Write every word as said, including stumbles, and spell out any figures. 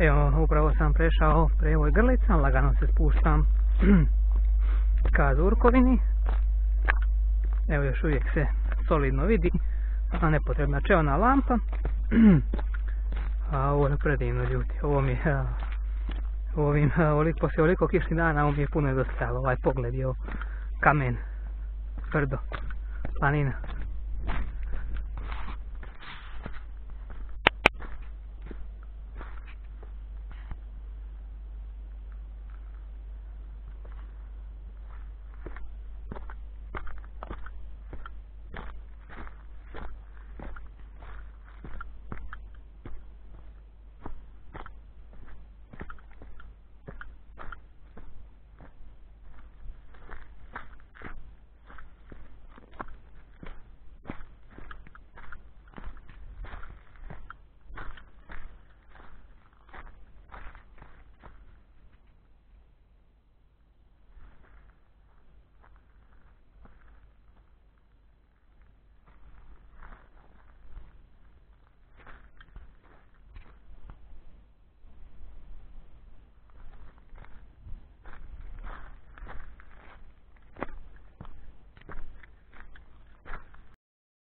Evo, upravo sam prešao prevoj Grlica, lagano se spuštam ka Zurkovini. Evo, još uvijek se solidno vidi, a nepotrebna čevna lampa. A ovo je predivno, ljudi, ovo mi je, ovim, olik, poslije oliko kišnih dana, ovo mi je puno nedostajalo, ovaj pogled je kamen, tvrdo, planina.